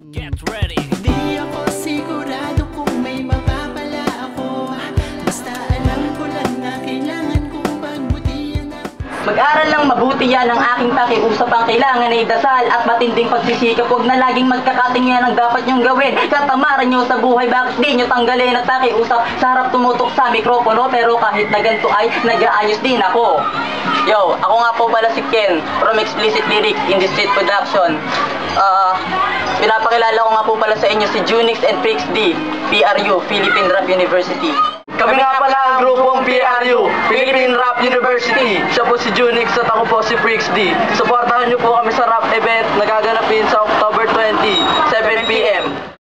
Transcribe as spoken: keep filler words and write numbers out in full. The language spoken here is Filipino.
Get ready! Di ako sigurado kung may mapapala ako, basta alam ko lang na kailangan kong pagbutihan ang... Mag-aral lang mabuti yan ang aking pakiusap. Ang kailangan ay dasal at matinding pagsisikap. Huwag na laging magkakatingin ang dapat nyong gawin. Katamaran nyo sa buhay, bakit di nyo tanggalin at pakiusap? Sa harap tumutok sa mikropono, pero kahit na ganito ay nag-aayos din ako. Yo, ako nga po pala si Ken from Explicit Lyrics in the Street Production. Ah, uh, pinapakilala ko nga po pala sa inyo si Junix and Prix D, P R U, Philippine Rap University. Kami nga pala ang grupong P R U, Philippine Rap University. Siya po si Junix at ako po si Prix D. Supportahan niyo po kami sa rap event na gaganapin sa October twentieth, seven p m